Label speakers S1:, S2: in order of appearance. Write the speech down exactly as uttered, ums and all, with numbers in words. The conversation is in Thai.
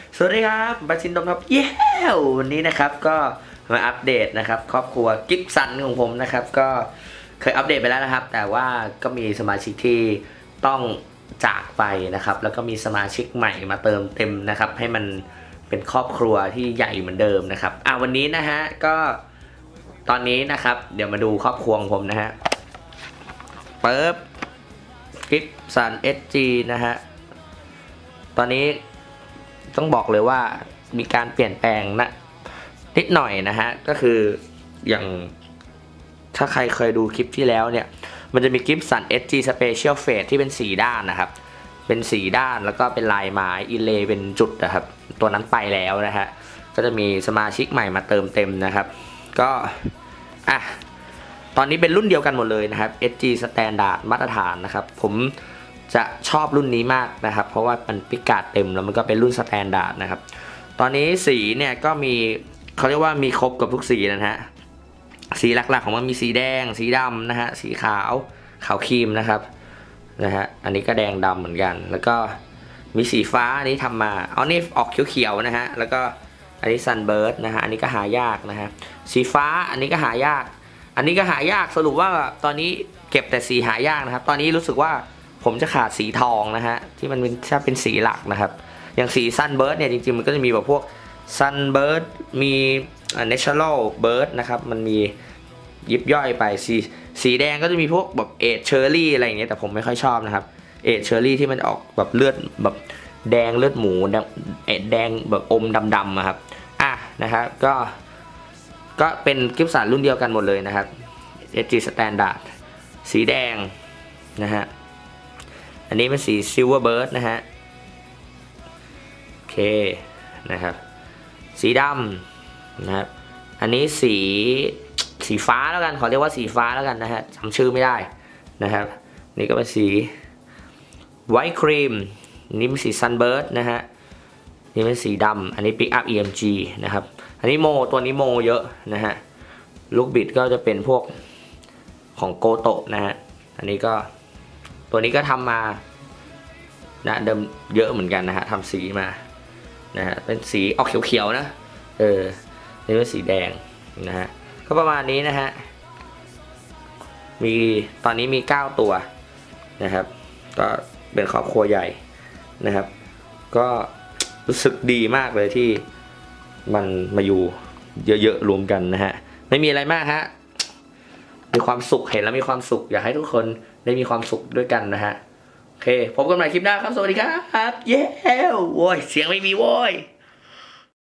S1: สวัสดีครับบาชินดมครับเย้วันนี้นะครับก็มาอัปเดตนะครับครอบครัวกิฟสันของผมนะครับก็เคยอัปเดตไปแล้วนะครับแต่ว่าก็มีสมาชิกที่ต้องจากไปนะครับแล้วก็มีสมาชิกใหม่มาเติมเต็มนะครับให้มันเป็นครอบครัวที่ใหญ่เหมือนเดิมนะครับอ่ะวันนี้นะฮะก็ตอนนี้นะครับเดี๋ยวมาดูครอบครัวของผมนะฮะเปิบกิฟสัน เอส จี นะฮะตอนนี้ต้องบอกเลยว่ามีการเปลี่ยนแปลงนะนิดหน่อยนะฮะก็คืออย่างถ้าใครเคยดูคลิปที่แล้วเนี่ยมันจะมีกิฟสัน เอส จี Special Fade ที่เป็นสีด้านนะครับเป็นสีด้านแล้วก็เป็นลายไม้อิเลเป็นจุดนะครับตัวนั้นไปแล้วนะฮะก็จะมีสมาชิกใหม่มาเติมเต็มนะครับก็อ่ะตอนนี้เป็นรุ่นเดียวกันหมดเลยนะครับ เอส จี Standard มาตรฐานนะครับผมจะชอบรุ่นนี้มากนะครับเพราะว่ามันพิกัดเต็มแล้วมันก็เป็นรุ่นสแตนดาร์ดนะครับตอนนี้สีเนี่ยก็มีเขาเรียกว่ามีครบกับทุกสีนะฮะสีหลักๆของมันมีสีแดงสีดำนะฮะสีขาวขาวครีมนะครับนะฮะอันนี้ก็แดงดำเหมือนกันแล้วก็มีสีฟ้าอันนี้ทำมาเอานี่ออกเขียวๆนะฮะแล้วก็อันนี้ซันเบิร์ดนะฮะอันนี้ก็หายากนะฮะสีฟ้าอันนี้ก็หายากอันนี้ก็หายากสรุปว่าตอนนี้เก็บแต่สีหายากนะครับตอนนี้รู้สึกว่าผมจะขาดสีทองนะฮะที่มันเป็นถ้าเป็นสีหลักนะครับอย่างสีซันเบิร์ดเนี่ยจริงๆมันก็จะมีแบบพวกซันเบิร์ดมีเนเชอรัลเบิร์ดนะครับมันมียิบย่อยไปสีสีแดงก็จะมีพวกแบบเอทเชอร์รี่อะไรอย่างเงี้ยแต่ผมไม่ค่อยชอบนะครับเอทเชอร์รี่ที่มันออกแบบเลือดแบบแดงเลือดหมูแดงเอทแดงแบบอมดำๆนะครับอ่ะนะครับก็ก็เป็นกิฟสันรุ่นเดียวกันหมดเลยนะครับ เอส จี Standard สีแดงนะฮะอันนี้เป็นสี Silver Bird นะฮะโอเคนะครับสีดำนะครับอันนี้สีสีฟ้าแล้วกันขอเรียกว่าสีฟ้าแล้วกันนะฮะจำชื่อไม่ได้นะครับนี่ก็เป็นสี White Cream นี่เป็นสี Sunbird นะฮะนี่เป็นสีดำอันนี้ Pick Up อี เอ็ม จี นะครับอันนี้โมตัวนี้โมเยอะนะฮะลูกบิดก็จะเป็นพวกของโกโตะนะฮะอันนี้ก็ตัวนี้ก็ทำมานะเดิมเยอะเหมือนกันนะฮะทำสีมานะฮะเป็นสีออกเขียวๆนะเออนี่เป็นสีแดงนะฮะก็ประมาณนี้นะฮะมีตอนนี้มีเก้าตัวนะครับก็เป็นครอบครัวใหญ่นะครับก็รู้สึกดีมากเลยที่มันมาอยู่เยอะๆรวมกันนะฮะไม่มีอะไรมากฮะมีความสุขเห็นแล้วมีความสุขอยากให้ทุกคนได้มีความสุขด้วยกันนะฮะโอเคพบกันใหม่คลิปหน้าครับสวัสดีครับเย้โว้ยเสียงไม่มีโว้ย